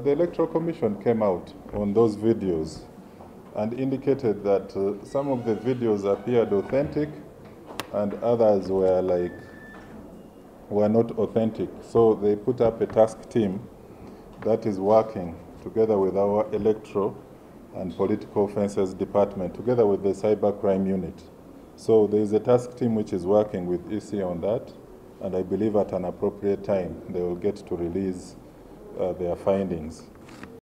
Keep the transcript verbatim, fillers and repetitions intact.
the Electoral Commission came out on those videos and indicated that uh, some of the videos appeared authentic and others were like were not authentic. So they put up a task team that is working together with our electoral and political offences department, together with the cybercrime unit. So there is a task team which is working with E C on that, and I believe at an appropriate time they will get to release uh, their findings.